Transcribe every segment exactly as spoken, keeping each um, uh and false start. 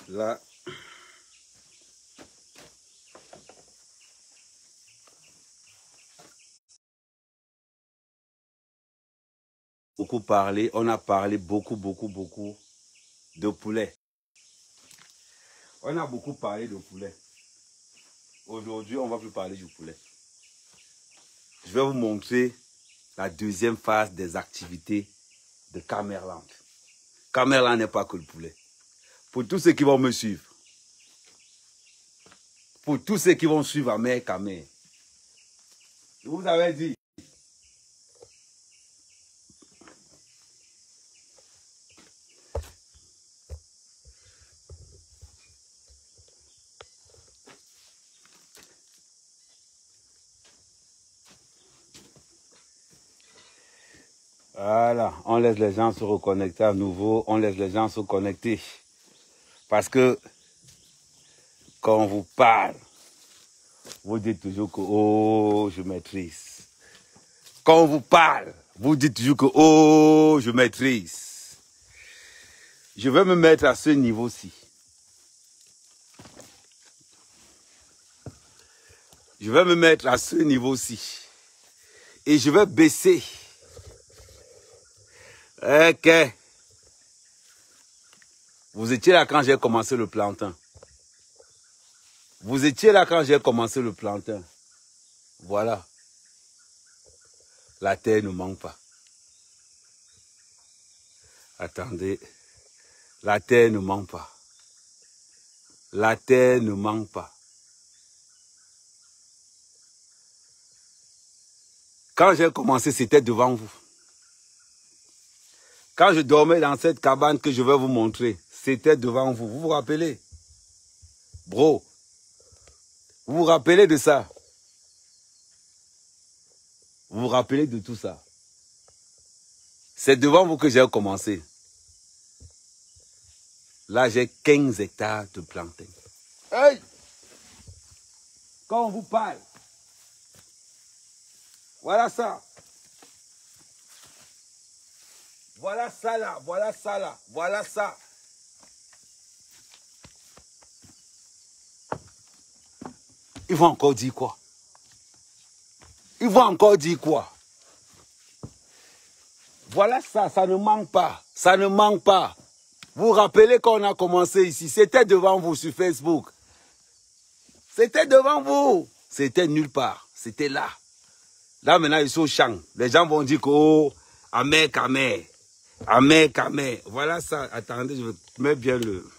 Là. Beaucoup parlé, on a parlé beaucoup, beaucoup, beaucoup de poulet. On a beaucoup parlé de poulet. Aujourd'hui, on ne va plus parler du poulet. Je vais vous montrer la deuxième phase des activités de Camerland. Camerland n'est pas que le poulet. Pour tous ceux qui vont me suivre, pour tous ceux qui vont suivre Amer Kamer, je vous avais dit, voilà, on laisse les gens se reconnecter à nouveau, on laisse les gens se connecter. Parce que quand on vous parle, vous dites toujours que oh, je maîtrise. Quand on vous parle, vous dites toujours que oh, je maîtrise. Je vais me mettre à ce niveau-ci. Je vais me mettre à ce niveau-ci. Et je vais baisser. Ok. Vous étiez là quand j'ai commencé le plantain. Vous étiez là quand j'ai commencé le plantain. Voilà. La terre ne manque pas. Attendez. La terre ne manque pas. La terre ne manque pas. Quand j'ai commencé, c'était devant vous. Quand je dormais dans cette cabane que je vais vous montrer, c'était devant vous. Vous vous rappelez? Bro, vous vous rappelez de ça? Vous vous rappelez de tout ça? C'est devant vous que j'ai commencé. Là, j'ai quinze hectares de plantain. Hey! Quand on vous parle, voilà ça. Voilà ça là, voilà ça là, voilà ça. Ils vont encore dire quoi? Ils vont encore dire quoi? Voilà ça, ça ne manque pas. Ça ne manque pas. Vous vous rappelez quand on a commencé ici, c'était devant vous sur Facebook. C'était devant vous. C'était nulle part. C'était là. Là maintenant, ils sont au champ. Les gens vont dire que oh, Amer Kamer. Amer Kamer. Voilà ça. Attendez, je vais mettre bien le...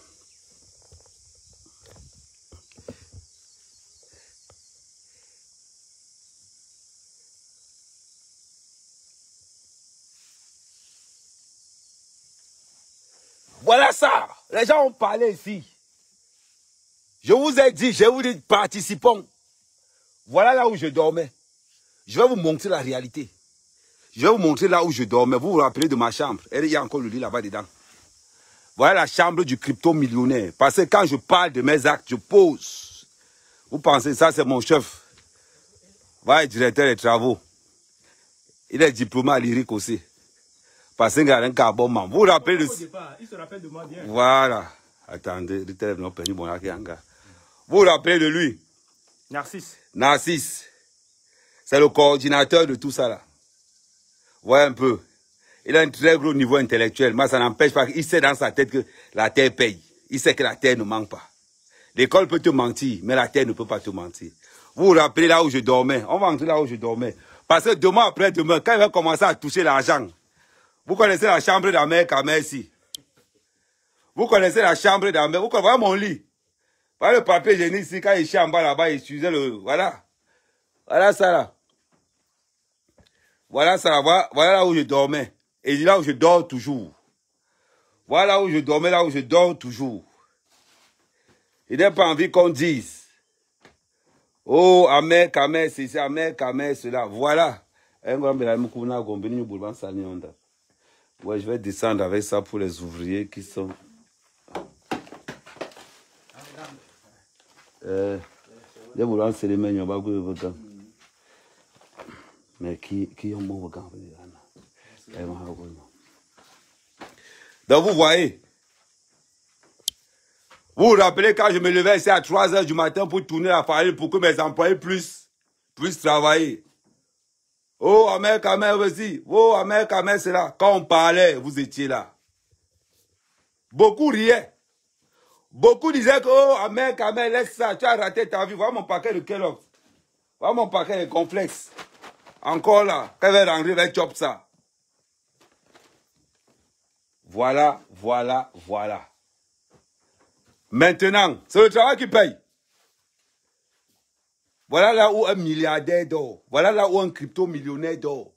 Voilà ça. Les gens ont parlé ici. Je vous ai dit, je vous ai dit, participons. Voilà là où je dormais. Je vais vous montrer la réalité. Je vais vous montrer là où je dormais. Vous vous rappelez de ma chambre. Il y a encore le lit là-bas dedans. Voilà la chambre du crypto-millionnaire. Parce que quand je parle de mes actes, je pose. Vous pensez, ça c'est mon chef. Voilà le directeur des travaux. Il est diplômé à lyrique aussi. Parce qu'il y a un carbone. Vous vous rappelez de... Il se rappelle de moi bien. Voilà. Attendez. Vous vous rappelez de lui? Narcisse. Narcisse. C'est le coordinateur de tout ça là. Voyez un peu. Il a un très gros niveau intellectuel. Mais ça n'empêche pas qu'il sait dans sa tête que la terre paye. Il sait que la terre ne manque pas. L'école peut te mentir, mais la terre ne peut pas te mentir. Vous vous rappelez là où je dormais? On va entrer là où je dormais. Parce que demain après demain, quand il va commencer à toucher l'argent, vous connaissez la chambre d'Amer Kamer ici. Vous connaissez la chambre d'Amer. Vous connaissez mon lit. Voilà le papier hygiénique ici. Quand il chie en bas là-bas, il utilisait le... Voilà. Voilà ça là. Voilà ça là. Voilà, voilà là où je dormais. Et là où je dors toujours. Voilà là où je dormais, là où je dors toujours. Il n'a pas envie qu'on dise. Oh, Amer Kamer, c'est ça, Amer Kamer, cela. Voilà. Ouais, je vais descendre avec ça pour les ouvriers qui sont... Euh, mais qui, qui ont mon regard. Donc vous voyez, Vous vous rappelez quand je me levais ici à trois heures du matin pour tourner la farine pour que mes employés puissent, puissent travailler. Oh, Ahmed Kamel, vas-y. Oh, Ahmed Kamel, c'est là. Quand on parlait, vous étiez là. Beaucoup riaient. Beaucoup disaient que, oh, Ahmed Kamel, laisse ça, tu as raté ta vie. Voilà mon paquet de Kellogg. Voilà mon paquet de complexes. Encore là. Quand elle va rentrer, elle va chop ça. Voilà, voilà, voilà. Maintenant, c'est le travail qui paye. Voilà là où un milliardaire dort. Voilà là où un crypto-millionnaire dort.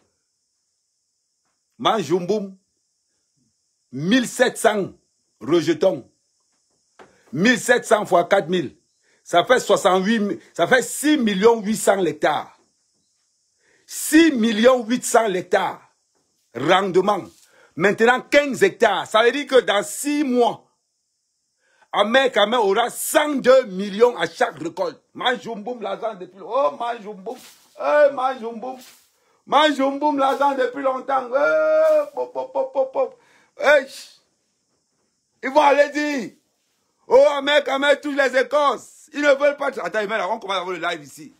Manjumboum, mille sept cents rejetons. mille sept cents fois quatre mille. Ça fait soixante-huit, ça fait six millions huit cents hectares. six millions huit cents hectares. Rendement. Maintenant, quinze hectares. Ça veut dire que dans six mois, Ahmed Kamel aura cent deux millions à chaque récolte. Manjumboum l'argent depuis longtemps. Oh, Manjumboum. Eh, Manjumboum. Manjumboum l'argent depuis longtemps. Eh, pop, pop, pop, pop, pop. Eh, ils vont aller dire. Oh, Ahmed Kamel touche les écorces. Ils ne veulent pas. Attends, mais là, on commence à voir le live ici.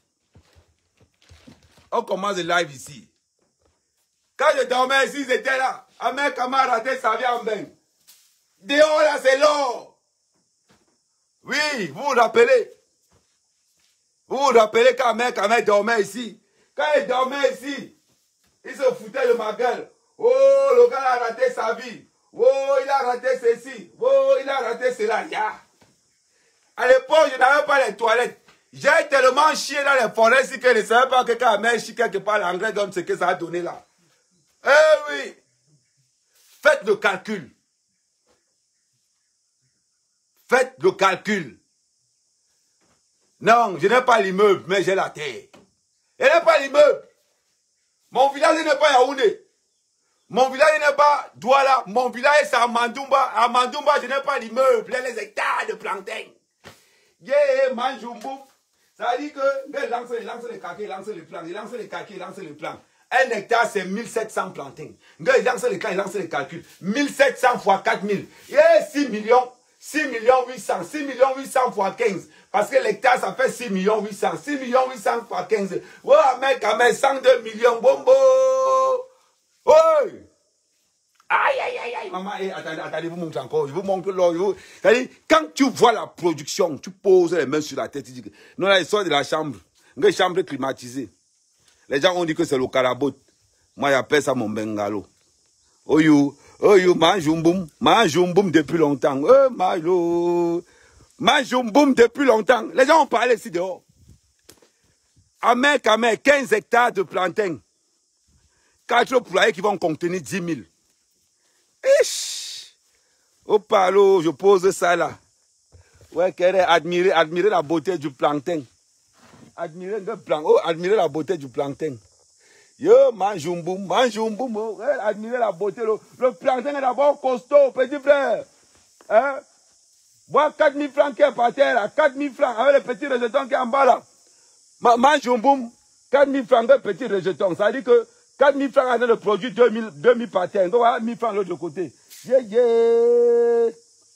On commence le live ici. Quand je dormais ici, ils étaient là. Ahmed Kamel a raté sa vie en bain. Dehors, là, c'est l'or. Oui, vous vous rappelez. Vous vous rappelez quand Ahmed Kamel dormait ici. Quand il dormait ici, il se foutait de ma gueule. Oh, le gars a raté sa vie. Oh, il a raté ceci. Oh, il a raté cela. Yeah. À l'époque, je n'avais pas les toilettes. J'ai tellement chié dans les forêts si que je ne savais pas que quand Ahmed chie quelque part, l'engrais donne ce que ça a donné là. Eh oui. Faites le calcul. Faites le calcul. Non, je n'ai pas l'immeuble, mais j'ai la terre. Je n'ai pas l'immeuble. Mon village n'est pas Yaoundé. Mon village n'est pas Douala. Mon village c'est à Mandoumba. À Mandoumba, je n'ai pas l'immeuble. Les hectares de plantain. Yeah, Manjumboum. Ça dit que, il lance, il lance les caquets, il lance les plants. Il lance les caquets, il lance les plants. Un hectare, c'est mille sept cents plantains. Il lance les caquets, il lance les calculs. mille sept cents fois quatre mille. Yeah, six millions. six millions huit cents, six millions huit cents fois quinze. Parce que l'hectare, ça fait six millions huit cents. six millions huit cents fois quinze. Oh, mec, mec, cent deux millions, bombo. Oui. Aïe, aïe, aïe, aïe. Maman, eh, attendez, attendez, vous montrez encore. Je vous montre l'or. Vous... Quand tu vois la production, tu poses les mains sur la tête, tu dis que... Non, là, ils sortent de la chambre. Une chambre climatisée. Les gens ont dit que c'est le carabot. Moi, j'appelle ça mon bengalo. Oh, you. Oh, you, Manjumboum, Manjumboum depuis longtemps. Oh, Malo. Manjumboum depuis longtemps. Les gens ont parlé ici dehors. Ahmed Kamel, quinze hectares de plantain. Quatre poulaillers qui vont contenir dix mille. Ish. Oh, palo, je pose ça là. Ouais, admirer, admirer la beauté du plantain. Admirer le plan. Oh, admirer la beauté du plantain. Yo, Manjumboum, Manjumboum, oh, admirez la beauté. Le, le plantain est d'abord costaud, petit frère. Hein? Voilà quatre mille francs qui est par terre, là, quatre mille francs, avec les petits rejetons qui est en bas là. Manjumboum, quatre mille francs de petits rejetons. Ça veut dire que quatre mille francs avec le produit deux mille, deux mille par terre. Donc voilà, mille francs de l'autre côté. Yeah, yeah.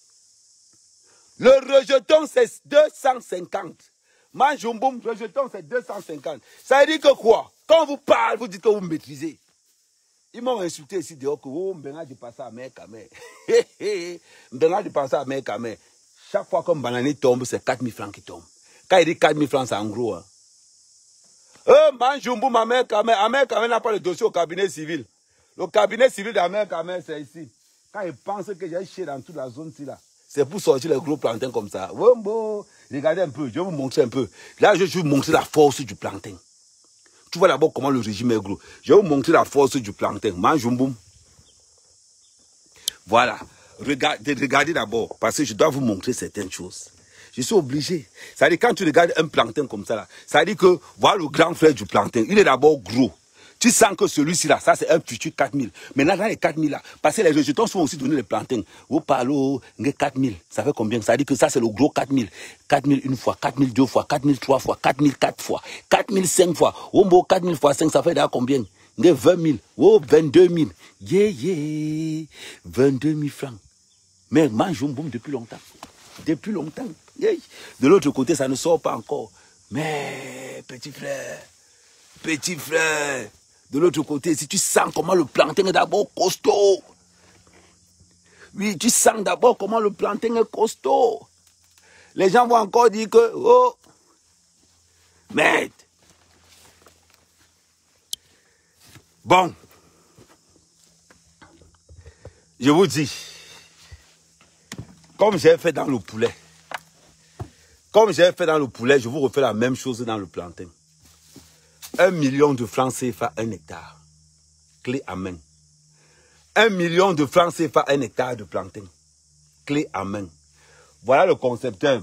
Le rejeton, c'est deux cent cinquante. Manjumboum, rejeton, c'est deux cent cinquante. Ça veut dire que quoi? Quand on vous parle, vous dites que vous maîtrisez. Ils m'ont insulté ici dehors que oh, Mbenga du passé à Ahmed Kamel. Mbenga du passé à Ahmed Kamel. Chaque fois qu'un bananier tombe, c'est quatre mille francs qui tombent. Quand il dit quatre mille francs, c'est en gros. Hein. Oh, Manjumboum, Ahmed Kamel. Ahmed Kamel n'a pas le dossier au cabinet civil. Le cabinet civil d'Ahmed Kamel, c'est ici. Quand il pense que j'ai chié dans toute la zone-ci là, c'est pour sortir les gros plantains comme ça. Wombo, regardez un peu, je vais vous montrer un peu. Là, je vais vous montrer la force du plantain. Tu vois d'abord comment le régime est gros. Je vais vous montrer la force du plantain. Manjumboum. Voilà. Regardez, regardez d'abord, parce que je dois vous montrer certaines choses. Je suis obligé. Ça veut dire quand tu regardes un plantain comme ça, là, ça veut dire que voilà le grand frère du plantain. Il est d'abord gros. Tu sens que celui-ci là, ça c'est un futur quatre mille. Maintenant, dans les quatre mille là, parce que les rejetons sont aussi donnés les plantains. Vous parlez de quatre mille, ça fait combien? Ça veut dire que ça c'est le gros quatre mille. quatre mille une fois, quatre mille deux fois, quatre mille trois fois, quatre mille quatre fois, quatre mille cinq fois. Oh, bon, quatre mille fois cinq, ça fait d'ailleurs combien? vingt mille. Oh, vingt-deux mille. Yeah, yeah. vingt-deux mille francs. Mais Manjumboum depuis longtemps. Depuis longtemps. De l'autre côté, ça ne sort pas encore. Mais, petit frère, petit frère, de l'autre côté, si tu sens comment le plantain est d'abord costaud. Oui, tu sens d'abord comment le plantain est costaud. Les gens vont encore dire que, oh, merde. Bon, je vous dis, comme j'ai fait dans le poulet, comme j'ai fait dans le poulet, je vous refais la même chose dans le plantain. Un million de francs C F A, un hectare. Clé à main. Un million de francs C F A, un hectare de plantain. Clé à main. Voilà le concepteur.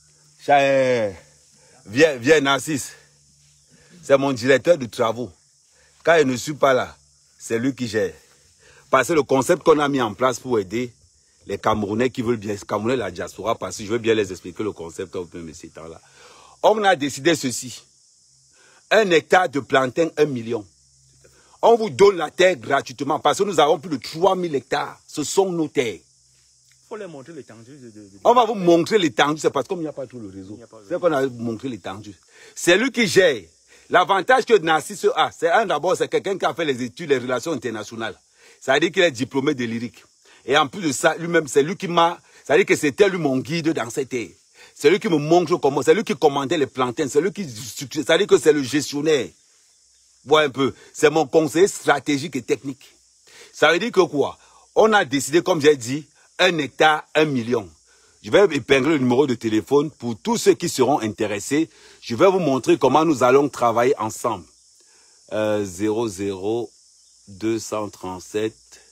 Viens, viens, Narcisse. C'est mon directeur de travaux. Quand il ne suis pas là, c'est lui qui gère. Parce que le concept qu'on a mis en place pour aider les Camerounais qui veulent bien, les Camerounais la diaspora, parce que je veux bien les expliquer le concept au peu de ces temps-là. On a décidé ceci. Un hectare de plantain, un million. On vous donne la terre gratuitement parce que nous avons plus de trois mille hectares. Ce sont nos terres. Il faut leur montrer l'étendue. De, de, de... On va vous montrer l'étendue, c'est parce qu'il n'y a pas tout le réseau. C'est qu'on a montré l'étendue. C'est lui qui gère. L'avantage que Narcisse a, c'est un d'abord, c'est quelqu'un qui a fait les études, les relations internationales. Ça veut dire qu'il est diplômé de lyrique. Et en plus de ça, lui-même, c'est lui qui m'a... Ça veut dire que c'était lui mon guide dans cette terre. C'est lui qui me montre comment... C'est lui qui commandait les plantains. C'est lui qui... Ça veut dire que c'est le gestionnaire. Voilà un peu. C'est mon conseiller stratégique et technique. Ça veut dire que quoi? On a décidé, comme j'ai dit, un hectare, un million. Je vais épingler le numéro de téléphone pour tous ceux qui seront intéressés. Je vais vous montrer comment nous allons travailler ensemble. Euh, zéro zéro deux cent trente-sept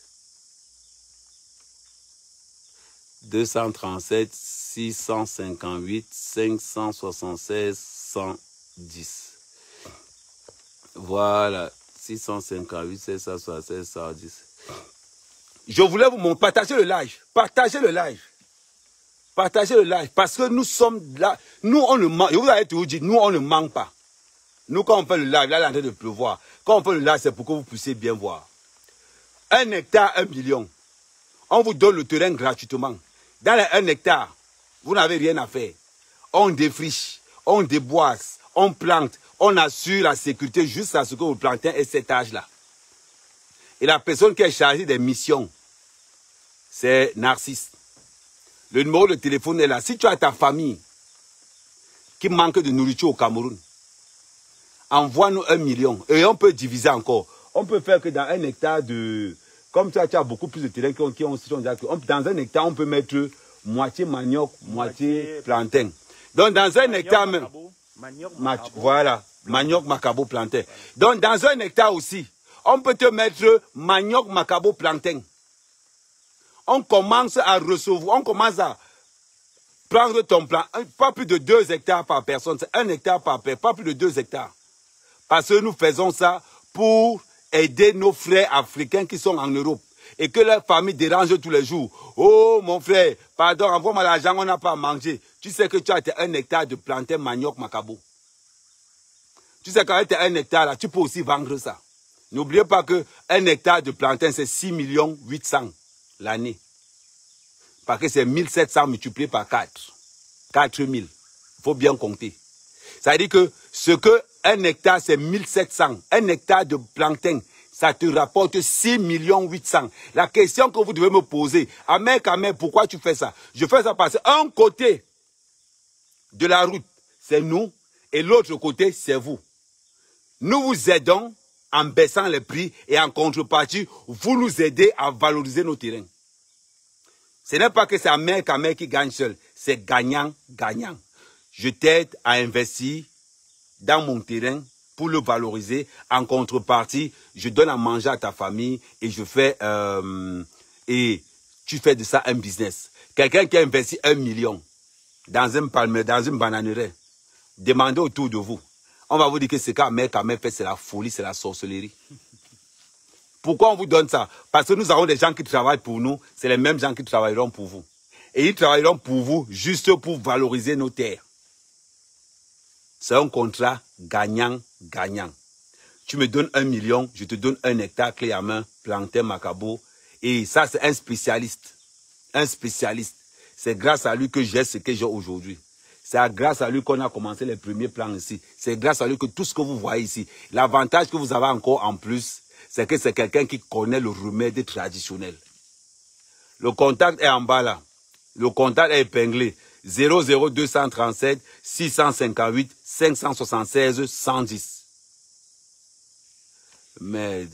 deux cent trente-sept six cent cinquante-huit cinq cent soixante-seize cent dix. Voilà, six cent cinquante-huit cinq cent soixante-seize cent dix. Je voulais vous montrer, partagez le live, partagez le live. Partagez le live, parce que nous sommes là, nous on ne manque, je vous avais toujours dit, nous on ne manque pas. Nous quand on fait le live, là il est en train de pleuvoir. Quand on fait le live, c'est pour que vous puissiez bien voir. Un hectare, un million. On vous donne le terrain gratuitement. Dans les un hectare, vous n'avez rien à faire. On défriche, on déboise, on plante, on assure la sécurité jusqu'à ce que vous plantez à cet âge-là. Et la personne qui est chargée des missions, c'est Narcisse. Le numéro de téléphone est là. Si tu as ta famille qui manque de nourriture au Cameroun, envoie-nous un million. Et on peut diviser encore. On peut faire que dans un hectare de... Comme tu as, tu as beaucoup plus de terrain qui ont... Qui ont, qui ont dans un hectare, on peut mettre moitié manioc, moitié, moitié plantain. Donc dans un manioc, hectare même... Manioc, macabo. Voilà. Manioc, macabo, plantain. Donc dans un hectare aussi, on peut te mettre manioc, macabo, plantain. On commence à recevoir, on commence à prendre ton plan, pas plus de deux hectares par personne, c'est un hectare par personne, pas plus de deux hectares. Parce que nous faisons ça pour aider nos frères africains qui sont en Europe et que leur famille dérange tous les jours. Oh mon frère, pardon, envoie-moi l'argent, on n'a pas à manger. Tu sais que tu as un hectare de plantain, manioc, macabo. Tu sais qu'avec un hectare là, tu peux aussi vendre ça. N'oubliez pas que un hectare de plantain, c'est six millions huit cents l'année. Parce que c'est mille sept cents multiplié par quatre. quatre mille. Il faut bien compter. Ça veut dire que ce que un hectare, c'est mille sept cents. Un hectare de plantain, ça te rapporte six millions huit cents. La question que vous devez me poser, Amer Kamer, pourquoi tu fais ça? Je fais ça parce qu'un côté de la route, c'est nous, et l'autre côté, c'est vous. Nous vous aidons en baissant les prix et en contrepartie, vous nous aidez à valoriser nos terrains. Ce n'est pas que c'est Amer Kamer qui gagne seul, c'est gagnant-gagnant. Je t'aide à investir dans mon terrain pour le valoriser. En contrepartie, je donne à manger à ta famille et je fais euh, et tu fais de ça un business. Quelqu'un qui a investi un million dans un palmier, dans une bananeraie, demandez autour de vous. On va vous dire que ce qu'Amer Kamer fait, c'est la folie, c'est la sorcellerie. Pourquoi on vous donne ça? Parce que nous avons des gens qui travaillent pour nous, c'est les mêmes gens qui travailleront pour vous. Et ils travailleront pour vous juste pour valoriser nos terres. C'est un contrat gagnant-gagnant. Tu me donnes un million, je te donne un hectare clé à main, plantain, macabo. Et ça, c'est un spécialiste. Un spécialiste. C'est grâce à lui que j'ai ce que j'ai aujourd'hui. C'est grâce à lui qu'on a commencé les premiers plans ici. C'est grâce à lui que tout ce que vous voyez ici, l'avantage que vous avez encore en plus, c'est que c'est quelqu'un qui connaît le remède traditionnel. Le contact est en bas là. Le contact est épinglé. zéro zéro deux cent trente-sept six cent cinquante-huit cinq cent soixante-seize cent dix. Mais...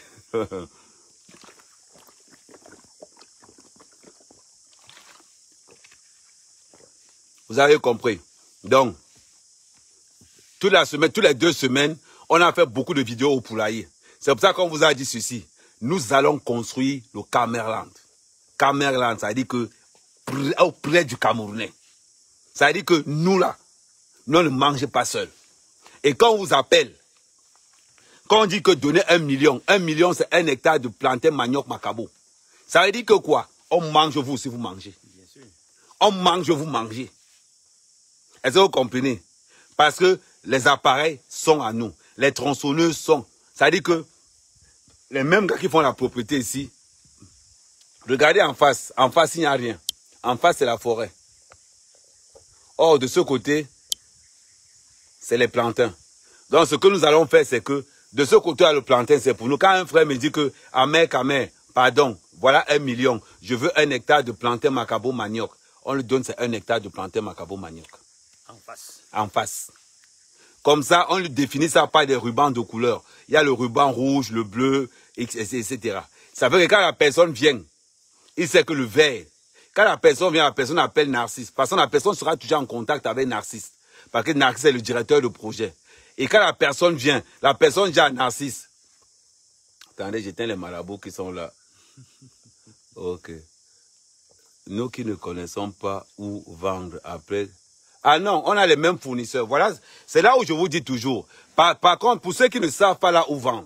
Vous avez compris. Donc, toute la semaine, toutes les deux semaines, on a fait beaucoup de vidéos au poulailler. C'est pour ça qu'on vous a dit ceci. Nous allons construire le Camerland. Camerland, ça veut dire que près, près du Camerounais. Ça veut dire que nous là, nous ne mangeons pas seuls. Et quand on vous appelle, quand on dit que donner un million, un million c'est un hectare de plantain manioc macabo. Ça veut dire que quoi? On mange vous si vous mangez. Bien sûr. On mange vous mangez. Est-ce que vous comprenez? Parce que les appareils sont à nous. Les tronçonneuses sont. Ça veut dire que les mêmes gars qui font la propriété ici, regardez en face. En face, il n'y a rien. En face, c'est la forêt. Or, de ce côté, c'est les plantains. Donc, ce que nous allons faire, c'est que de ce côté, le plantain, c'est pour nous. Quand un frère me dit que, Amer, Amer, pardon, voilà un million, je veux un hectare de plantain macabo manioc. On lui donne, c'est un hectare de plantain macabo manioc. En face. En face. Comme ça, on lui définit ça par des rubans de couleur. Il y a le ruban rouge, le bleu, et cetera. Ça fait que quand la personne vient, il sait que le vert, quand la personne vient, la personne appelle Narcisse. Parce que la personne sera toujours en contact avec Narcisse. Parce que Narcisse est le directeur de projet. Et quand la personne vient, la personne dit à Narcisse. Attendez, j'éteins les marabouts qui sont là. Ok. Nous qui ne connaissons pas où vendre après. Ah non, on a les mêmes fournisseurs. Voilà, c'est là où je vous dis toujours. Par, par contre, pour ceux qui ne savent pas là où vendre,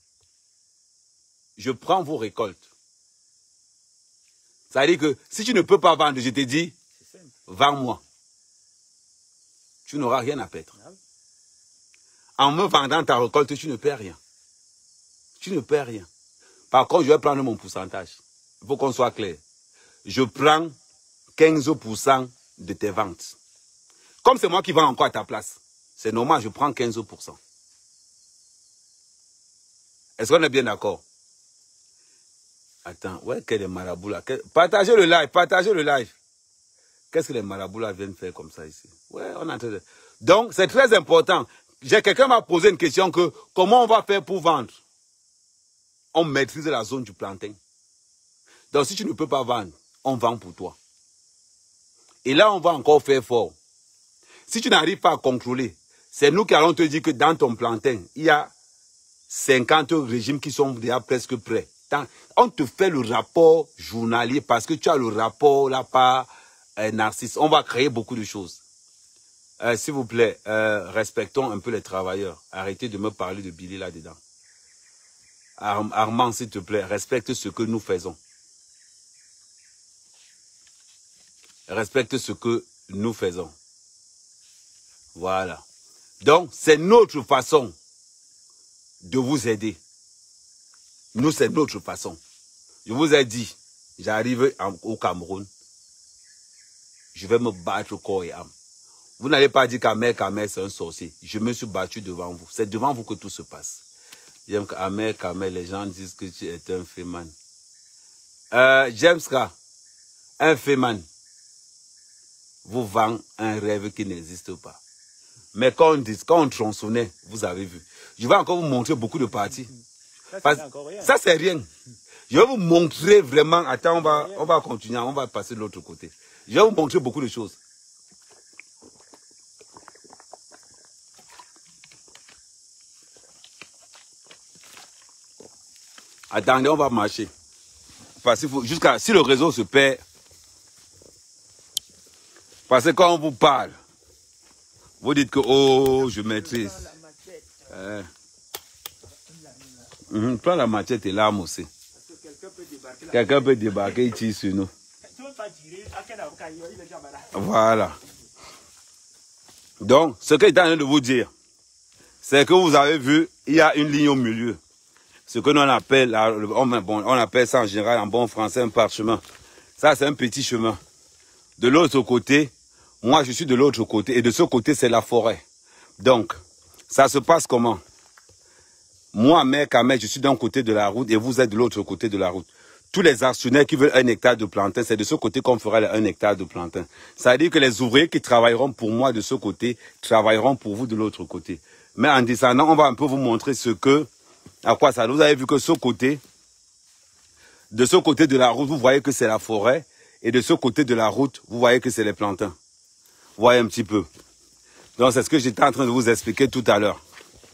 je prends vos récoltes. Ça veut dire que si tu ne peux pas vendre, je te dis, vends-moi. Tu n'auras rien à perdre. En me vendant ta récolte, tu ne perds rien. Tu ne perds rien. Par contre, je vais prendre mon pourcentage. Il faut qu'on soit clair. Je prends quinze pour cent de tes ventes. Comme c'est moi qui vends encore à ta place, c'est normal, je prends quinze pour cent. Est-ce qu'on est bien d'accord? Attends, ouais, quel est marabouts là? Partagez le live, partagez le live. Qu'est-ce que les marabouts là viennent faire comme ça ici? Ouais, on est en train de... Donc, c'est très important. Quelqu'un m'a posé une question que, comment on va faire pour vendre? On maîtrise la zone du plantain. Donc, si tu ne peux pas vendre, on vend pour toi. Et là, on va encore faire fort. Si tu n'arrives pas à contrôler, c'est nous qui allons te dire que dans ton plantain, il y a cinquante régimes qui sont déjà presque prêts. On te fait le rapport journalier parce que tu as le rapport là par euh, Narcisse. On va créer beaucoup de choses. Euh, S'il vous plaît, euh, respectons un peu les travailleurs. Arrêtez de me parler de Billy là-dedans. Ar Armand, s'il te plaît, respecte ce que nous faisons. Respecte ce que nous faisons. Voilà. Donc, c'est notre façon de vous aider. Nous, c'est notre façon. Je vous ai dit, j'arrive au Cameroun. Je vais me battre corps et âme. Vous n'allez pas dire qu'Amer, qu'Amer, c'est un sorcier. Je me suis battu devant vous. C'est devant vous que tout se passe. J'aime qu'Amer, qu'Amer, les gens disent que tu es un féman. Euh, James K, un féman vous vend un rêve qui n'existe pas. Mais quand on dit, quand on tronçonnait, vous avez vu. Je vais encore vous montrer beaucoup de parties. Ça, c'est rien. Je vais vous montrer vraiment. Attends, on va, on va continuer. On va passer de l'autre côté. Je vais vous montrer beaucoup de choses. Attendez, on va marcher. Parce qu'il faut, jusqu'à, si le réseau se perd, parce que quand on vous parle, vous dites que, oh, je maîtrise. Euh. Mmh, prends la machette et l'arme aussi. Quelqu'un peut débarquer, il tire sur nous. Voilà. Donc, ce que je suis en train de vous dire, c'est que vous avez vu, il y a une ligne au milieu. Ce que l'on appelle, on, bon, on appelle ça en général en bon français un parchemin. Ça, c'est un petit chemin. De l'autre côté, moi, je suis de l'autre côté. Et de ce côté, c'est la forêt. Donc, ça se passe comment? Moi, mec, à mec, je suis d'un côté de la route et vous êtes de l'autre côté de la route. Tous les actionnaires qui veulent un hectare de plantain, c'est de ce côté qu'on fera un hectare de plantain. Ça veut dire que les ouvriers qui travailleront pour moi de ce côté, travailleront pour vous de l'autre côté. Mais en descendant, on va un peu vous montrer ce que, à quoi ça. Vous avez vu que ce côté, de ce côté de la route, vous voyez que c'est la forêt. Et de ce côté de la route, vous voyez que c'est les plantains. Vous voyez un petit peu. Donc, c'est ce que j'étais en train de vous expliquer tout à l'heure.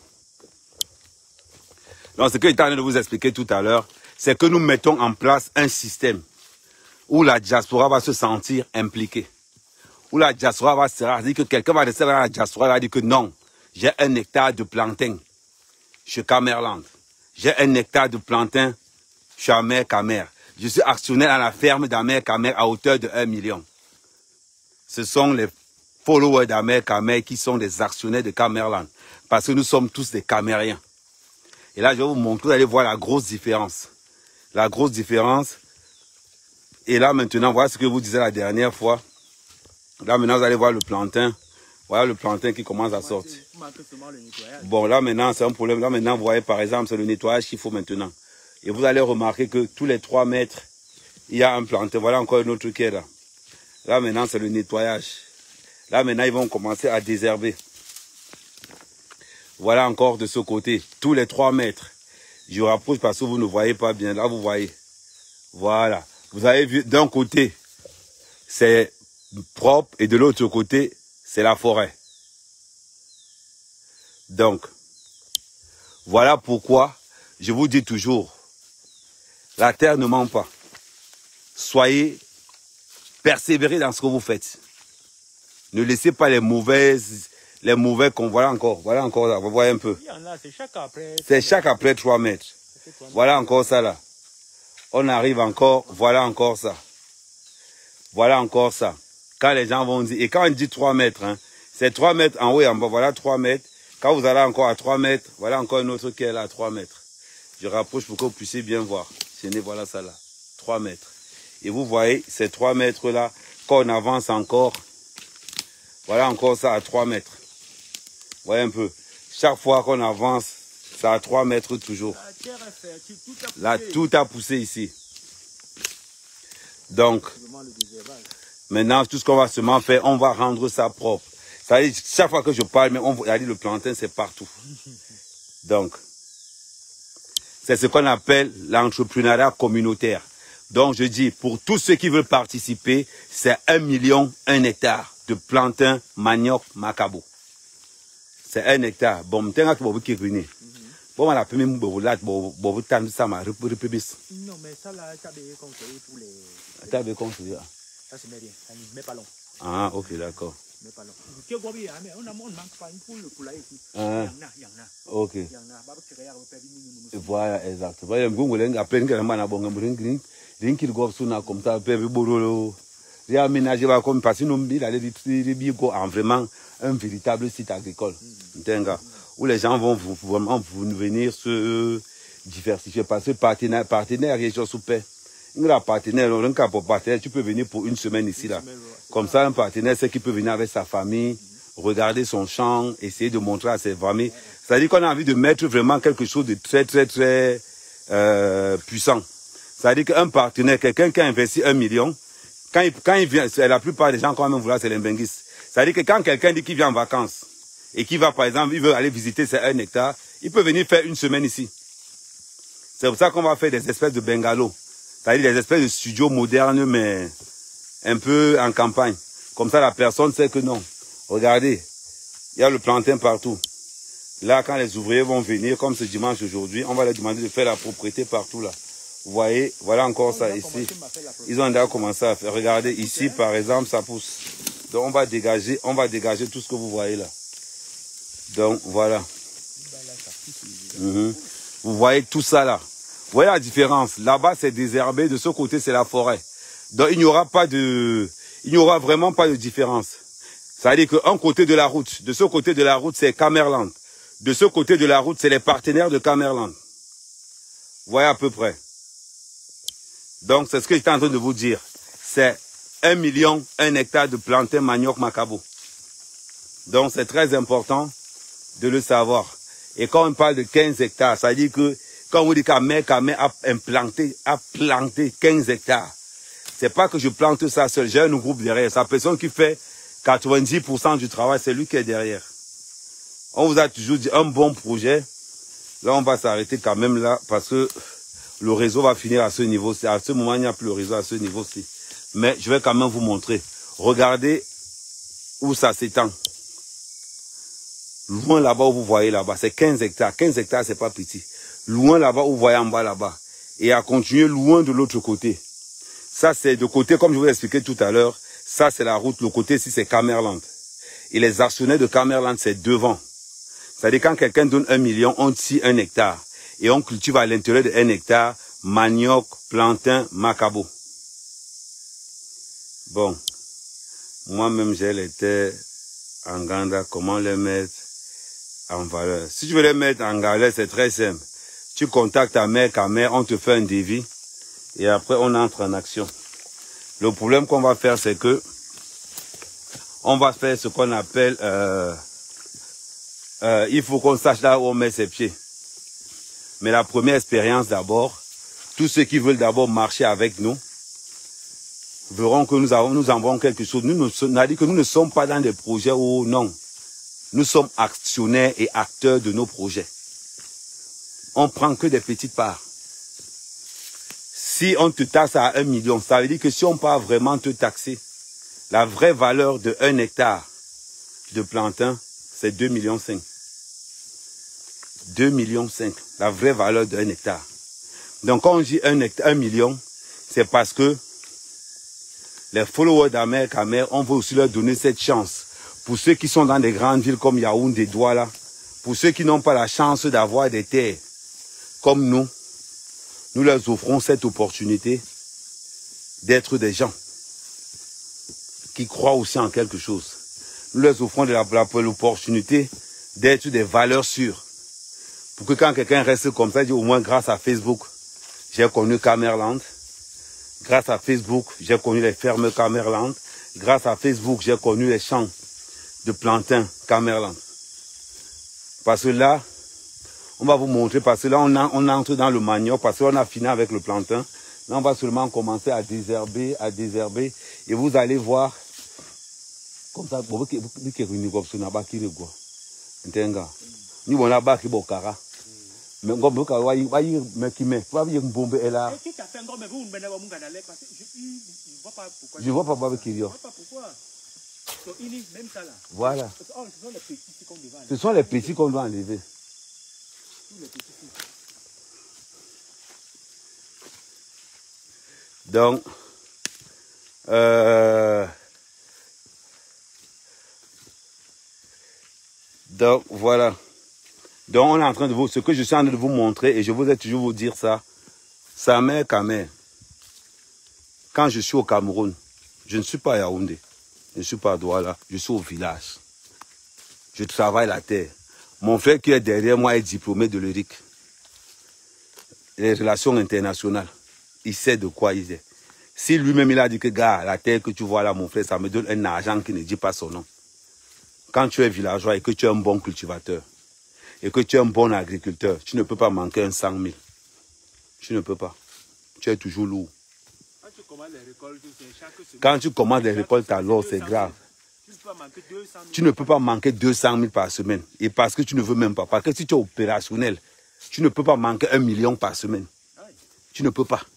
Donc, ce que j'étais en train de vous expliquer tout à l'heure, c'est que nous mettons en place un système où la diaspora va se sentir impliquée. Où la diaspora va se dire que quelqu'un va rester dans la diaspora et va dire que non, j'ai un hectare de plantain chez Camerland. J'ai un hectare de plantain chez Amer Camer. Je suis actionnaire à la ferme d'Amer Camer à hauteur de un million. Ce sont les followers d'Amer Camer qui sont des actionnaires de Camerland. Parce que nous sommes tous des Camériens. Et là, je vais vous montrer, vous allez voir la grosse différence. La grosse différence. Et là, maintenant, voilà ce que je vous disais la dernière fois. Là, maintenant, vous allez voir le plantain. Voilà le plantain qui commence à sortir. Bon, là, maintenant, c'est un problème. Là, maintenant, vous voyez, par exemple, c'est le nettoyage qu'il faut maintenant. Et vous allez remarquer que tous les trois mètres, il y a un plantain. Voilà encore un autre qui est là. Là, maintenant, c'est le nettoyage. Là, maintenant, ils vont commencer à désherber. Voilà encore de ce côté, tous les trois mètres. Je rapproche parce que vous ne voyez pas bien. Là, vous voyez. Voilà. Vous avez vu, d'un côté, c'est propre et de l'autre côté, c'est la forêt. Donc, voilà pourquoi je vous dis toujours, la terre ne ment pas. Soyez persévérés dans ce que vous faites. Ne laissez pas les mauvaises... Les mauvais qu'on voit encore, voilà encore là, vous voyez un peu. C'est chaque après. C'est chaque après trois mètres. Voilà encore ça là. On arrive encore, voilà encore ça. Voilà encore ça. Quand les gens vont dire, et quand on dit trois mètres, hein, c'est trois mètres en haut et en bas, voilà trois mètres. Quand vous allez encore à trois mètres, voilà encore un autre qui est là à trois mètres. Je rapproche pour que vous puissiez bien voir. Tenez, voilà ça là, trois mètres. Et vous voyez, ces trois mètres là, quand on avance encore, voilà encore ça à trois mètres. Voyez un peu. Chaque fois qu'on avance, ça à trois mètres toujours. Là, tout a poussé ici. Donc, maintenant, tout ce qu'on va seulement faire, on va rendre ça propre. Ça veut dire, chaque fois que je parle, mais on va dire le plantain, c'est partout. Donc, c'est ce qu'on appelle l'entrepreneuriat communautaire. Donc, je dis, pour tous ceux qui veulent participer, c'est un million, un hectare de plantain, manioc, macabo. C'est un hectare. Bon, maintenant, tu vas vous qui venir. Bon, on a pu même vous là, vous vous tendre ça, ma repébis. Non, mais ça là, ça veut conseiller pour les. Ça veut conseiller. Ça se met bien, ça ne met pas long. Ah, ok, d'accord. Mais pas long. Tu vois bien, mais on a on manque pas une poule pour là ici. Ah. Yang na, yang na. Ok. Yang na, bah tu regardes au père. Voilà, exact. Voilà, vous voulez appeler que la main à bon, green green, green qui go sous na comme ça, père borolo. J'ai aménagé va comme parce que nous il allait dire bigo en vraiment un véritable site agricole. Ntenga. Où les gens vont vous, vraiment vous venir se diversifier parce que partenaire partenaire région sous paix. Un partenaire, un cas pour partenaire, tu peux venir pour une semaine ici là. Comme ça, un partenaire, c'est qu'il peut venir avec sa famille, regarder son champ, essayer de montrer à ses familles. C'est-à-dire qu'on a envie de mettre vraiment quelque chose de très très très euh, puissant. C'est-à-dire qu'un partenaire, quelqu'un qui a investi un million, quand il, quand il vient, la plupart des gens quand même vouloir c'est les benguistes. C'est-à-dire que quand quelqu'un dit qu'il vient en vacances et qu'il va par exemple, il veut aller visiter c'est un hectare, il peut venir faire une semaine ici. C'est pour ça qu'on va faire des espèces de bungalows. C'est-à-dire des espèces de studios modernes, mais un peu en campagne. Comme ça, la personne sait que non. Regardez, il y a le plantain partout. Là, quand les ouvriers vont venir, comme ce dimanche aujourd'hui, on va leur demander de faire la propriété partout là. Vous voyez, voilà encore ça ici. Ils ont déjà commencé à faire. Regardez, ici, par exemple, ça pousse. Donc, on va dégager, on va dégager tout ce que vous voyez là. Donc, voilà. Mm-hmm. Vous voyez tout ça là. Vous voyez la différence. Là-bas, c'est désherbé. De ce côté, c'est la forêt. Donc, il n'y aura pas de, il n'y aura vraiment pas de différence. Ça veut dire qu'un côté de la route, de ce côté de la route, c'est Camerland. De ce côté de la route, c'est les partenaires de Camerland. Vous voyez à peu près. Donc, c'est ce que j'étais en train de vous dire. C'est un million, un hectare de plantain manioc macabo. Donc c'est très important de le savoir. Et quand on parle de quinze hectares, ça veut dire que quand on dit qu'Amer Kamer a implanté, a planté quinze hectares, c'est pas que je plante ça seul, j'ai un groupe derrière. C'est la personne qui fait quatre-vingt-dix pour cent du travail, c'est lui qui est derrière. On vous a toujours dit un bon projet. Là, on va s'arrêter quand même là parce que le réseau va finir à ce niveau-ci. À ce moment, il n'y a plus le réseau à ce niveau-ci. Mais je vais quand même vous montrer. Regardez où ça s'étend. Loin là-bas où vous voyez là-bas, c'est quinze hectares. quinze hectares, c'est pas petit. Loin là-bas où vous voyez en bas là-bas. Et à continuer loin de l'autre côté. Ça, c'est de côté, comme je vous ai expliqué tout à l'heure. Ça, c'est la route. Le côté ici, c'est Camerland. Et les actionnaires de Camerland, c'est devant. C'est-à-dire quand quelqu'un donne un million, on tire un hectare. Et on cultive à l'intérieur de un hectare manioc, plantain, macabo. Bon. Moi-même, j'ai les terres en Ganda. Comment les mettre en valeur? Si tu veux les mettre en valeur, c'est très simple. Tu contactes Amer Kamer, on te fait un devis. Et après, on entre en action. Le problème qu'on va faire, c'est que on va faire ce qu'on appelle... Euh, euh, il faut qu'on sache là où on met ses pieds. Mais la première expérience d'abord, tous ceux qui veulent d'abord marcher avec nous, verront que nous avons, nous envoyons quelque chose. Nous, nous, on a dit que nous ne sommes pas dans des projets où non. Nous sommes actionnaires et acteurs de nos projets. On prend que des petites parts. Si on te taxe à un million, ça veut dire que si on part vraiment te taxer, la vraie valeur de un hectare de plantain, c'est deux millions cinq. deux millions cinq, la vraie valeur d'un hectare. Donc quand on dit un hectare, un million, c'est parce que les followers d'Amer Kamer, on veut aussi leur donner cette chance. Pour ceux qui sont dans des grandes villes comme Yaoundé, Douala, pour ceux qui n'ont pas la chance d'avoir des terres comme nous, nous leur offrons cette opportunité d'être des gens qui croient aussi en quelque chose. Nous leur offrons l'opportunité d'être des valeurs sûres. Pour que quand quelqu'un reste comme ça, dit au moins grâce à Facebook, j'ai connu Camerland. Grâce à Facebook, j'ai connu les fermes Camerland. Grâce à Facebook, j'ai connu les champs de plantain Camerland. Parce que là, on va vous montrer, parce que là, on, a, on entre dans le manioc, parce qu'on a fini avec le plantain. Là, on va seulement commencer à désherber, à désherber. Et vous allez voir, comme ça, vous qui ni bon là-bas qui bokara mais ngom boka wa wa yi me qui me wa yi bombe est là. Je vois pas pourquoi. Voilà. Ce sont les petits qu'on doit enlever. Donc euh donc voilà. Donc on est en train de vous, ce que je suis en train de vous montrer, et je vous ai toujours vous dire ça, sa mère Kamer, quand je suis au Cameroun, je ne suis pas à Yaoundé, je ne suis pas à Douala, je suis au village. Je travaille la terre. Mon frère qui est derrière moi est diplômé de l'E R I C, les relations internationales. Il sait de quoi il est. Si lui-même il a dit que gars, la terre que tu vois là, mon frère, ça me donne un argent qui ne dit pas son nom. Quand tu es villageois et que tu es un bon cultivateur, et que tu es un bon agriculteur, tu ne peux pas manquer un cent mille. Tu ne peux pas. Tu es toujours lourd. Quand tu commandes les récoltes, alors c'est grave. Tu ne peux pas manquer deux cent mille par semaine. Et parce que tu ne veux même pas. Parce que si tu es opérationnel, tu ne peux pas manquer un million par semaine. Tu ne peux pas.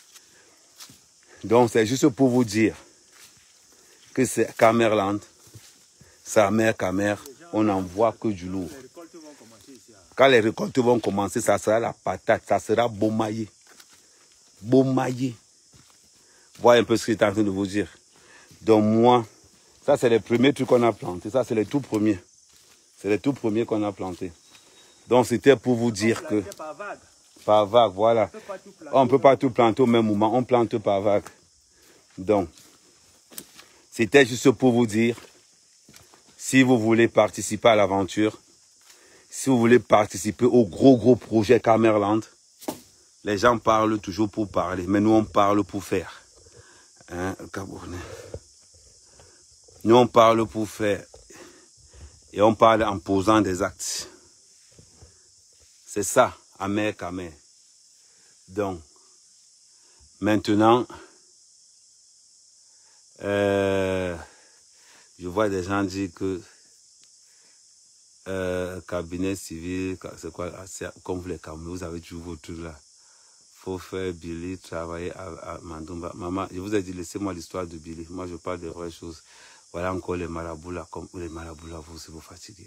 Donc c'est juste pour vous dire que c'est Camerland, sa mère Kamer, on n'en voit que du lourd. Quand les récoltes vont commencer, ça sera la patate, ça sera beaumaillé. Beaumaillé. Voyez un peu ce que je suis en train de vous dire. Donc moi, ça c'est les premiers trucs qu'on a plantés. Ça c'est les tout premiers. C'est les tout premiers qu'on a plantés. Donc c'était pour vous dire que... Par vague. Par vague, voilà. On ne peut pas tout planter au même moment. On plante par vague. Donc, c'était juste pour vous dire, si vous voulez participer à l'aventure, si vous voulez participer au gros gros projet Camerland, les gens parlent toujours pour parler, mais nous on parle pour faire. Hein, le Camerounais. Nous, on parle pour faire. Et on parle en posant des actes. C'est ça, amer, amer. Donc, maintenant, euh, je vois des gens dire que euh, cabinet civil, c'est quoi, comme vous les Camerounais, vous avez toujours vos trucs là. Faut faire Billy travailler à, à Mandumba. Maman, je vous ai dit, laissez-moi l'histoire de Billy. Moi, je parle de vraies choses. Voilà encore les marabouts là, comme les marabouts là, vous, c'est vous fatiguez.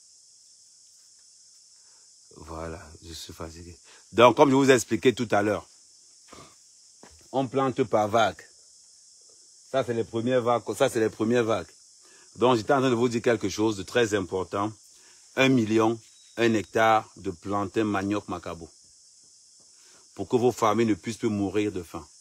Voilà, je suis fatigué. Donc, comme je vous ai expliqué tout à l'heure, on plante par vague. Ça, c'est les premières vagues. Ça, c'est les premières vagues. Donc, j'étais en train de vous dire quelque chose de très important. Un million, un hectare de plantain manioc macabo. Pour que vos familles ne puissent plus mourir de faim.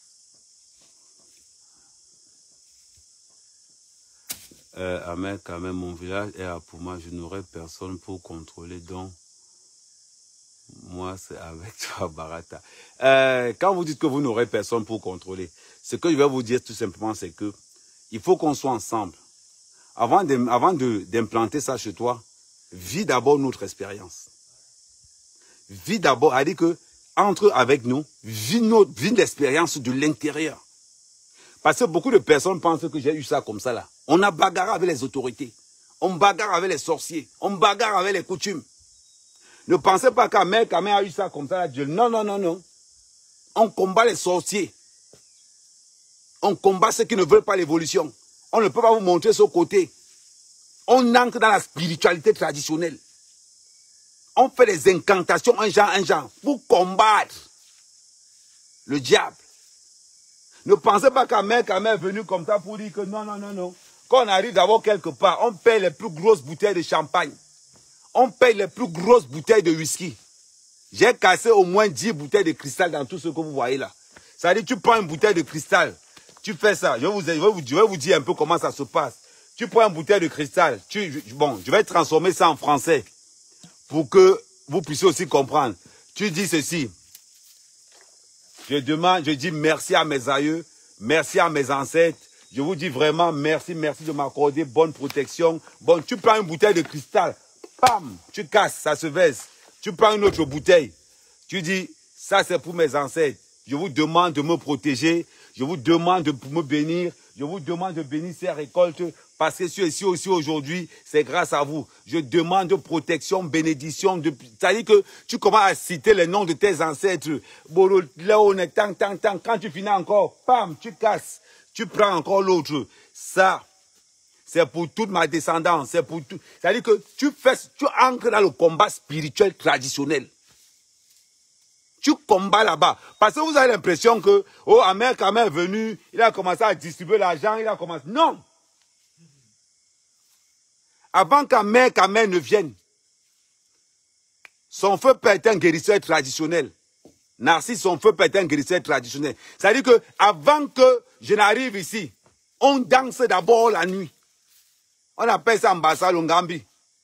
Euh, Ahmed, quand même, mon village est à Pouma. Je n'aurai personne pour contrôler. Donc, moi, c'est avec toi, Barata. Euh, quand vous dites que vous n'aurez personne pour contrôler, ce que je vais vous dire tout simplement, c'est que il faut qu'on soit ensemble. Avant de, avant de, d'implanter ça chez toi, vis d'abord notre expérience. Vis d'abord, à dire que, entre avec nous, vis, notre, vis l'expérience de l'intérieur. Parce que beaucoup de personnes pensent que j'ai eu ça comme ça là. On a bagarré avec les autorités. On bagarre avec les sorciers. On bagarre avec les coutumes. Ne pensez pas qu'Amer, qu'Amer a eu ça comme ça là. Non, non, non, non. On combat les sorciers. On combat ceux qui ne veulent pas l'évolution. On ne peut pas vous montrer ce côté. On entre dans la spiritualité traditionnelle. On fait des incantations, un genre, un genre, pour combattre le diable. Ne pensez pas qu'Amer, qu'Amer est venu comme ça pour dire que non, non, non, non. Quand on arrive d'abord quelque part, on paye les plus grosses bouteilles de champagne. On paye les plus grosses bouteilles de whisky. J'ai cassé au moins dix bouteilles de cristal dans tout ce que vous voyez là. Ça veut dire que tu prends une bouteille de cristal, tu fais ça. Je vais vous, je vais vous, je vais vous dire un peu comment ça se passe. Tu prends une bouteille de cristal. Tu, bon, je vais transformer ça en français pour que vous puissiez aussi comprendre. Tu dis ceci. Je demande, je dis merci à mes aïeux, merci à mes ancêtres. Je vous dis vraiment merci, merci de m'accorder bonne protection. Bon, tu prends une bouteille de cristal, pam, tu casses, ça se verse. Tu prends une autre bouteille. Tu dis, ça c'est pour mes ancêtres. Je vous demande de me protéger. Je vous demande de me bénir. Je vous demande de bénir ces récoltes. Parce que si ici aussi aujourd'hui, c'est grâce à vous. Je demande protection, bénédiction. De... C'est-à-dire que tu commences à citer les noms de tes ancêtres. Quand tu finis encore, pam, tu casses. Tu prends encore l'autre. Ça, c'est pour toute ma descendance. C'est pour tout. C'est-à-dire que tu fais, tu entres dans le combat spirituel traditionnel. Tu combats là-bas. Parce que vous avez l'impression que, oh, Amer, quand même est venu, il a commencé à distribuer l'argent, il a commencé. Non! Avant qu'Amer, qu'Amer ne vienne, son feu peut être un guérisseur traditionnel. Narcisse, son feu peut être un guérisseur traditionnel. C'est-à-dire que, avant que je n'arrive ici, on danse d'abord la nuit. On appelle ça Mbassa le Ngambi.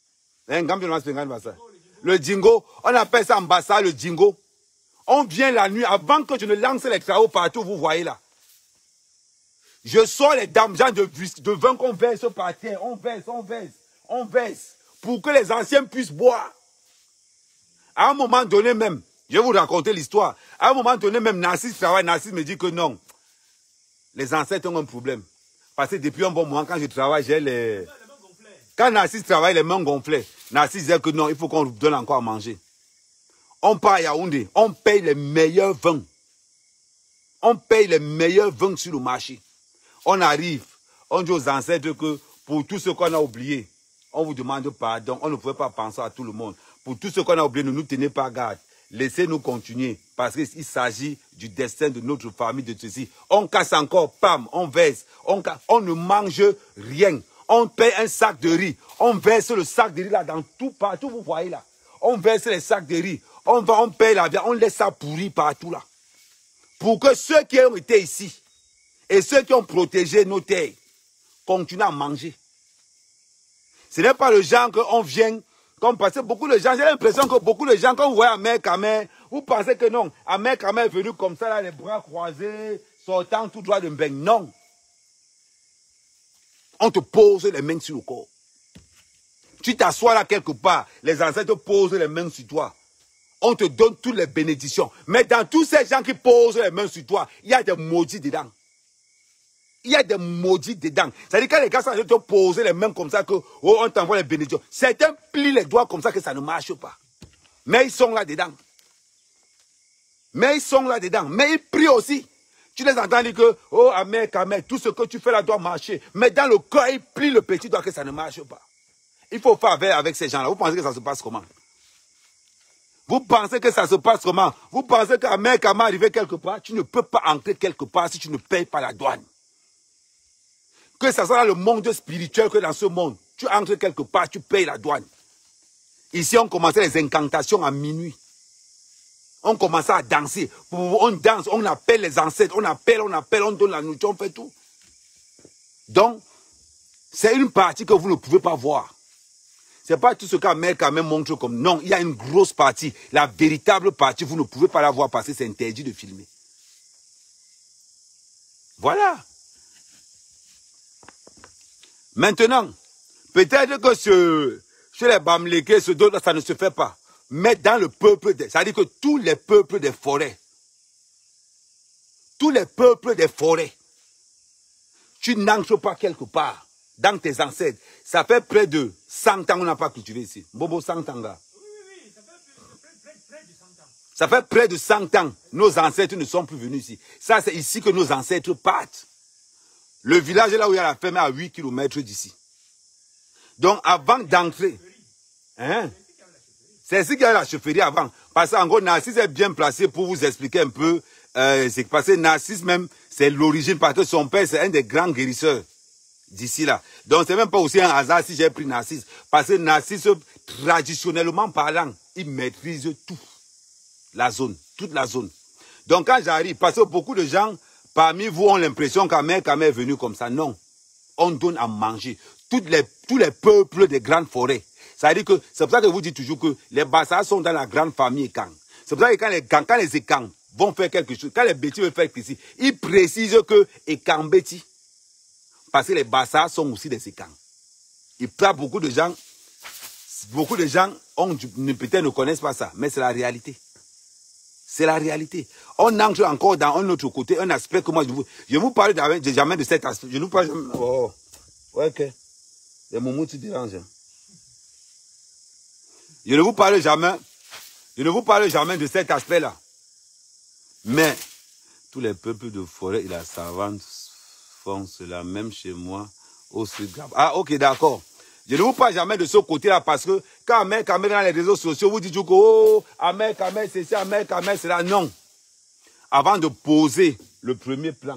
Le Djingo, on appelle ça Mbassa le Djingo. On vient la nuit, avant que je ne lance les travaux partout, vous voyez là. Je sors les dames gens de, de vin qu'on verse par terre. On verse, on verse, on verse. Pour que les anciens puissent boire. À un moment donné même, je vais vous raconter l'histoire. À un moment donné même, Narcisse travaille. Narcisse me dit que non. Les ancêtres ont un problème. Parce que depuis un bon moment, quand je travaille, j'ai les... Quand Narcisse travaille, les mains gonflées. Narcisse disait que non, il faut qu'on donne encore à manger. On part à Yaoundé, on paye les meilleurs vins. On paye les meilleurs vins sur le marché. On arrive, on dit aux ancêtres que pour tout ce qu'on a oublié, on vous demande pardon. On ne pouvait pas penser à tout le monde. Pour tout ce qu'on a oublié, ne nous tenez pas garde. Laissez-nous continuer. Parce qu'il s'agit du destin de notre famille, de ceci. On casse encore, pam, on verse. On, on ne mange rien. On paye un sac de riz. On verse le sac de riz là dans tout partout, vous voyez là. On verse les sacs de riz. On va, on paye la viande, on laisse ça pourrir partout là. Pour que ceux qui ont été ici et ceux qui ont protégé nos terres continuent à manger. Ce n'est pas le genre qu'on vient, comme parce que beaucoup de gens, j'ai l'impression que beaucoup de gens, quand vous voyez Amer Kamer, vous pensez que non, Amer Kamer est venu comme ça, là, les bras croisés, sortant tout droit de Mbeng. Non. On te pose les mains sur le corps. Tu t'assois là quelque part, les ancêtres posent les mains sur toi. On te donne toutes les bénédictions. Mais dans tous ces gens qui posent les mains sur toi, il y a des maudits dedans. Il y a des maudits dedans. C'est-à-dire quand les gars sont en train de te poser les mains comme ça, que, oh, on t'envoie les bénédictions. Certains plient les doigts comme ça que ça ne marche pas. Mais ils sont là dedans. Mais ils sont là dedans. Mais ils prient aussi. Tu les entends dire que, oh, Amen, Amen, tout ce que tu fais là doit marcher. Mais dans le cœur, ils plient le petit doigt que ça ne marche pas. Il faut faire avec, avec ces gens-là. Vous pensez que ça se passe comment? Vous pensez que ça se passe comment? Vous pensez qu'Amen, Amen, arrivé quelque part, tu ne peux pas entrer quelque part si tu ne payes pas la douane. Que ce soit dans le monde spirituel que dans ce monde, tu entres quelque part, tu payes la douane. Ici, on commençait les incantations à minuit. On commençait à danser. On danse, on appelle les ancêtres, on appelle, on appelle, on donne la nourriture, on fait tout. Donc, c'est une partie que vous ne pouvez pas voir. Ce n'est pas tout ce qu'Amen quand même montre comme... Non, il y a une grosse partie. La véritable partie, vous ne pouvez pas la voir parce que c'est interdit de filmer. Voilà. Maintenant, peut-être que ce, chez les Bamlékés, ce d'autres, ça ne se fait pas. Mais dans le peuple, c'est-à-dire que tous les peuples des forêts, tous les peuples des forêts, tu n'entres pas quelque part dans tes ancêtres. Ça fait près de cent ans qu'on n'a pas cultivé ici. Bobo, cent ans là. Oui, oui, ça fait près, près, près de cent ans. Ça fait près de cent ans. Nos ancêtres ne sont plus venus ici. Ça, c'est ici que nos ancêtres partent. Le village là où il y a la ferme est à huit kilomètres d'ici. Donc avant d'entrer, hein, c'est ici qu'il y a la chefferie avant. Parce qu'en gros, Narcisse est bien placé pour vous expliquer un peu. Euh, c'est parce que Narcisse même, c'est l'origine, parce que son père, c'est un des grands guérisseurs d'ici là. Donc c'est même pas aussi un hasard si j'ai pris Narcisse. Parce que Narcisse, traditionnellement parlant, il maîtrise tout. La zone, toute la zone. Donc quand j'arrive, parce que beaucoup de gens... Parmi vous ont l'impression qu'Amen est venu comme ça. Non. On donne à manger. Toutes les, tous les peuples des grandes forêts. Ça veut dire que c'est pour ça que vous dites toujours que les Bassas sont dans la grande famille Ekang. C'est pour ça que quand les, quand, quand les Ekang vont faire quelque chose, quand les Bétis veulent faire quelque chose, ils précisent que Ekang Bétis. Parce que les Bassas sont aussi des Ekang. Et pas beaucoup de gens, beaucoup de gens ont, peut-être ne connaissent pas ça, mais c'est la réalité. C'est la réalité. On entre encore dans un autre côté, un aspect que moi, je vous, je vous parle de, jamais de cet aspect. Je ne vous parle jamais. Oh, ouais, ok. Les moments tu déranges. Je ne vous parle jamais, je ne vous parle jamais de cet aspect-là. Mais, tous les peuples de forêt et la savane font cela, même chez moi, au sud. Ah, ok, d'accord. Je ne vous parle jamais de ce côté-là parce que quand Amen, Amen dans les réseaux sociaux, vous dites que oh, Amen, Amen, c'est ça, Amen, Amen, c'est là. Non. Avant de poser le premier plan,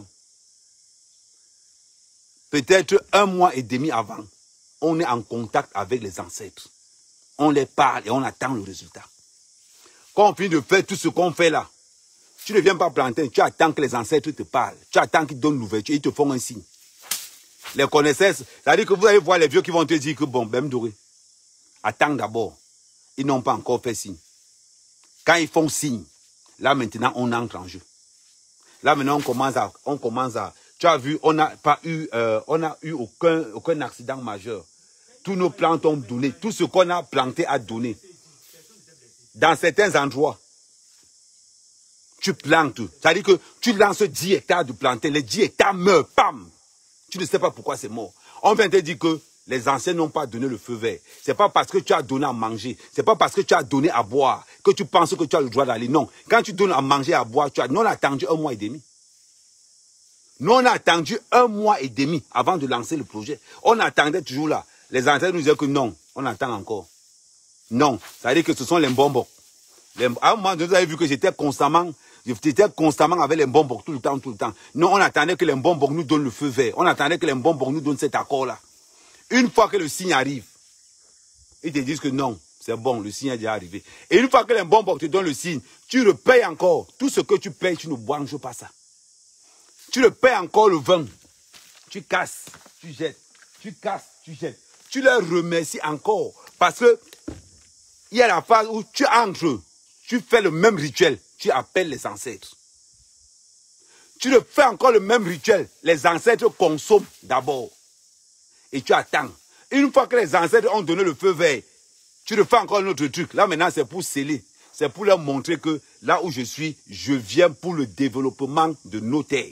peut-être un mois et demi avant, on est en contact avec les ancêtres. On les parle et on attend le résultat. Quand on finit de faire tout ce qu'on fait là, tu ne viens pas planter, tu attends que les ancêtres te parlent. Tu attends qu'ils donnent l'ouverture, ils te font un signe. Les connaissances, c'est-à-dire que vous allez voir les vieux qui vont te dire que bon, ben Doré, attends d'abord. Ils n'ont pas encore fait signe. Quand ils font signe, là maintenant on entre en jeu. Là maintenant on commence à, on commence à, tu as vu, on n'a pas eu, euh, on n'a eu aucun, aucun accident majeur. Tous nos plantes ont donné, tout ce qu'on a planté a donné. Dans certains endroits, tu plantes, c'est-à-dire que tu lances dix hectares de planter, les dix hectares meurent, pam. Tu ne sais pas pourquoi c'est mort. On vient te dire que les anciens n'ont pas donné le feu vert. Ce n'est pas parce que tu as donné à manger, ce n'est pas parce que tu as donné à boire que tu penses que tu as le droit d'aller. Non. Quand tu donnes à manger et à boire, tu as non attendu un mois et demi. Nous, on a attendu un mois et demi avant de lancer le projet. On attendait toujours là. Les anciens nous disaient que non, on attend encore. Non. Ça veut dire que ce sont les bonbons. Les, à un moment, vous avez vu que j'étais constamment... J'étais constamment avec les bonbons tout le temps, tout le temps. Non, on attendait que les bonbons nous donnent le feu vert. On attendait que les bonbons nous donnent cet accord-là. Une fois que le signe arrive, ils te disent que non, c'est bon, le signe est déjà arrivé. Et une fois que les bonbons te donnent le signe, tu le payes encore. Tout ce que tu payes, tu ne branches pas ça. Tu le payes encore le vin. Tu casses, tu jettes. Tu casses, tu jettes. Tu leur remercies encore. Parce que il y a la phase où tu entres, tu fais le même rituel. Tu appelles les ancêtres. Tu le fais encore le même rituel. Les ancêtres consomment d'abord. et tu attends. Une fois que les ancêtres ont donné le feu vert, tu refais encore un autre truc. Là maintenant c'est pour sceller. C'est pour leur montrer que là où je suis, je viens pour le développement de nos terres.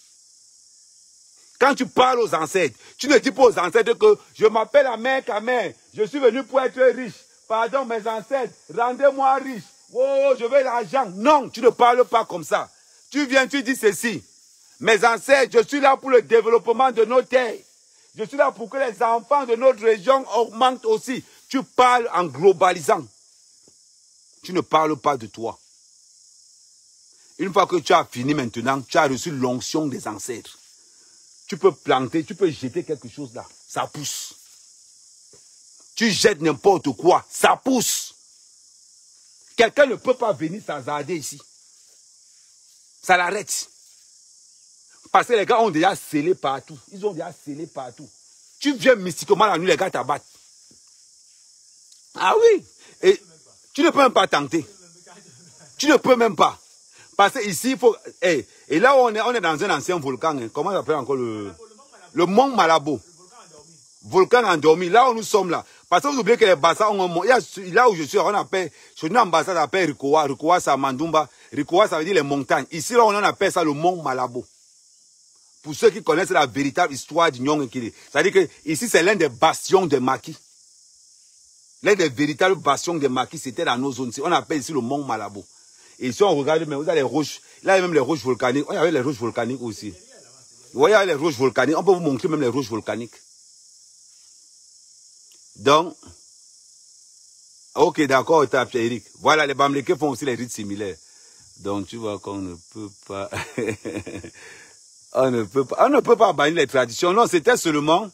Quand tu parles aux ancêtres, tu ne dis pas aux ancêtres que je m'appelle Amer Kamer, je suis venu pour être riche. Pardon mes ancêtres, rendez-moi riche. Oh, je veux l'argent. Non, tu ne parles pas comme ça. Tu viens, tu dis ceci. Mes ancêtres, je suis là pour le développement de nos terres. Je suis là pour que les enfants de notre région augmentent aussi. Tu parles en globalisant. Tu ne parles pas de toi. Une fois que tu as fini maintenant, tu as reçu l'onction des ancêtres. Tu peux planter, tu peux jeter quelque chose là. Ça pousse. Tu jettes n'importe quoi, ça pousse. Quelqu'un ne peut pas venir s'hasarder ici. Ça l'arrête. Parce que les gars ont déjà scellé partout. Ils ont déjà scellé partout. Tu viens mystiquement la nuit, les gars t'abattent. Ah oui. Et tu ne peux même pas tenter. Tu ne peux même pas. Parce que ici, il faut... Hey, et là, on est, on est dans un ancien volcan. Hein. Comment ça s'appelle encore le... Le mont Malabo. Volcan endormi. Là où nous sommes là. Parce que vous oubliez que les bassins ont un mont. Là où je suis, on appelle... Sur une ambassade, ça s'appelle Rikoa. Rikoa, c'est à Mandumba. Rikoa, ça veut dire les montagnes. Ici, là, on appelle ça le mont Malabo. Pour ceux qui connaissent la véritable histoire du Nyong Nkili. C'est-à-dire que ici, c'est l'un des bastions des maquis. L'un des véritables bastions des maquis, c'était dans nos zones. On appelle ici le mont Malabo. Et si on regarde, mais vous avez les roches, là il y a même les roches volcaniques. Il y avait les roches volcaniques aussi. Vous voyez les roches volcaniques. On peut vous montrer même les roches volcaniques. Donc, ok, d'accord, Eric. Voilà, les Bamlékés font aussi les rites similaires. Donc, tu vois qu'on ne peut pas... on ne peut pas... On ne peut pas bannir les traditions. Non, c'était seulement...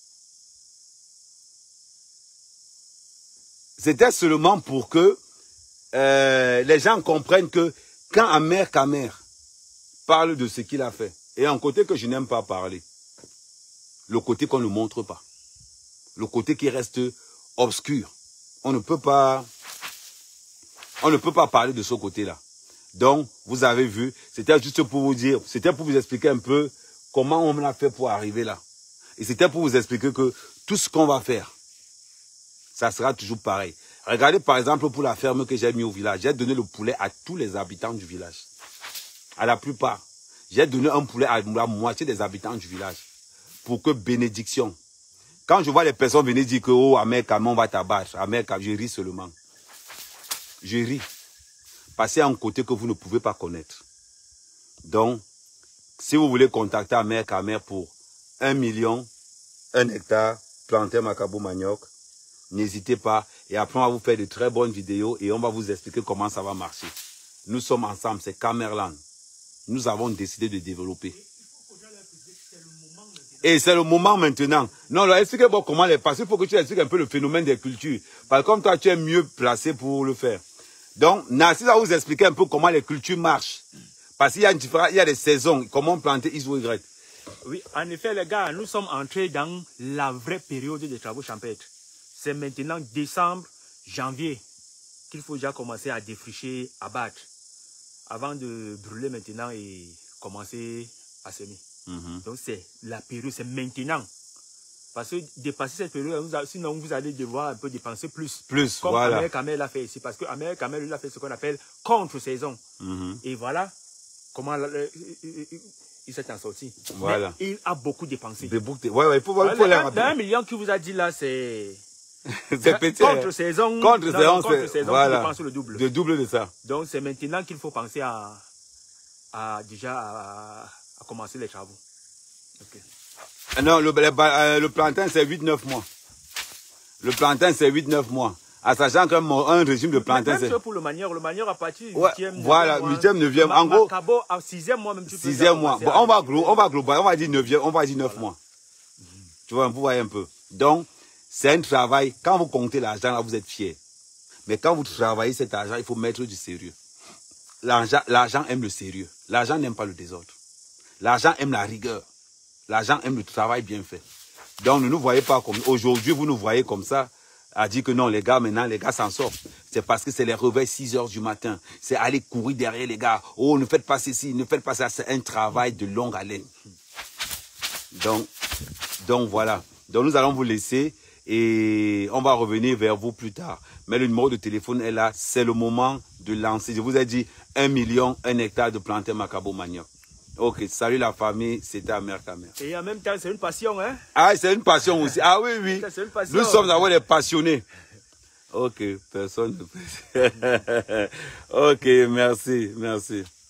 C'était seulement pour que euh, les gens comprennent que quand Amer Kamer parle de ce qu'il a fait, et un côté que je n'aime pas parler, le côté qu'on ne montre pas, le côté qui reste obscur, on ne peut pas, on ne peut pas parler de ce côté-là. Donc, vous avez vu, c'était juste pour vous dire, c'était pour vous expliquer un peu comment on a fait pour arriver là. Et c'était pour vous expliquer que tout ce qu'on va faire, ça sera toujours pareil. Regardez par exemple pour la ferme que j'ai mis au village. J'ai donné le poulet à tous les habitants du village. À la plupart. J'ai donné un poulet à la moitié des habitants du village. Pour que bénédiction. Quand je vois les personnes venir dire que oh, Amer Kamer, on va t'abattre. Amer Kamer, je ris seulement. Je ris. Parce qu'il y a un côté que vous ne pouvez pas connaître. Donc, si vous voulez contacter Amer Kamer pour un million, un hectare, planter Macabo Manioc, n'hésitez pas. Et après, on va vous faire de très bonnes vidéos et on va vous expliquer comment ça va marcher. Nous sommes ensemble, c'est Kamerland. Nous avons décidé de développer. Et c'est le moment maintenant. Non, là, expliquez-moi comment les passer. Il faut que tu expliques un peu le phénomène des cultures. Parce que comme toi, tu es mieux placé pour le faire. Donc, Narcisse va vous expliquer un peu comment les cultures marchent. Parce qu'il y a une différence, il y a des saisons. Comment planter X ou Y. Oui, en effet, les gars, nous sommes entrés dans la vraie période des travaux champêtres. C'est maintenant décembre, janvier, qu'il faut déjà commencer à défricher, à battre, avant de brûler maintenant et commencer à semer. Mm-hmm. Donc c'est la période, c'est maintenant. Parce que dépasser cette période, vous, sinon vous allez devoir un peu dépenser plus. Plus, comme voilà. Amer Kamer l'a fait ici. Parce que Amer Kamer lui a fait ce qu'on appelle contre-saison. Mm-hmm. Et voilà comment le, il s'est en sorti. Voilà. Mais il a beaucoup dépensé. De beaucoup de... ouais, ouais, il faut, voilà, il faut le, le, un million qu'il vous a dit là, c'est... c'est petit. Contre-saison. Contre-saison, contre voilà. Tu dépenses le double. Le double de ça. Donc c'est maintenant qu'il faut penser à, à déjà à, à commencer les travaux. Okay. Non, le, le, le plantain, c'est huit neuf mois. Le plantain, c'est huit neuf mois. À sachant qu'un un régime de plantain, c'est... Même pour le manieur, le manieur à partir du ouais, huitième, voilà, huitième, neuvième, en gros... Macabo à sixième mois, même tu peux... Sixième mois. Bon, on va glo, on va global, on va dire neuvième, on va dire neuf voilà. mois. Mm-hmm. Tu vois, vous voyez un peu. Donc, c'est un travail. Quand vous comptez l'argent, là, vous êtes fiers. Mais quand vous travaillez cet argent, il faut mettre du sérieux. L'argent aime le sérieux. L'argent n'aime pas le désordre. L'argent aime la rigueur. L'argent aime le travail bien fait. Donc, ne nous voyez pas comme... Aujourd'hui, vous nous voyez comme ça, à dire que non, les gars, maintenant, les gars s'en sortent. C'est parce que c'est les réveils six heures du matin. C'est aller courir derrière les gars. Oh, ne faites pas ceci, ne faites pas ça. C'est un travail de longue haleine. Donc, donc voilà. Donc nous allons vous laisser et on va revenir vers vous plus tard. Mais le numéro de téléphone est là, c'est le moment de lancer. Je vous ai dit un million, un hectare de plantés Macabo Manioc. Ok, salut la famille, c'était Amer Kamer. Et en même temps, c'est une passion, hein? Ah, c'est une passion aussi. Ah oui, oui. C'est une passion. Nous sommes d'abord des passionnés. Ok, personne ne peut. Ok, merci, merci.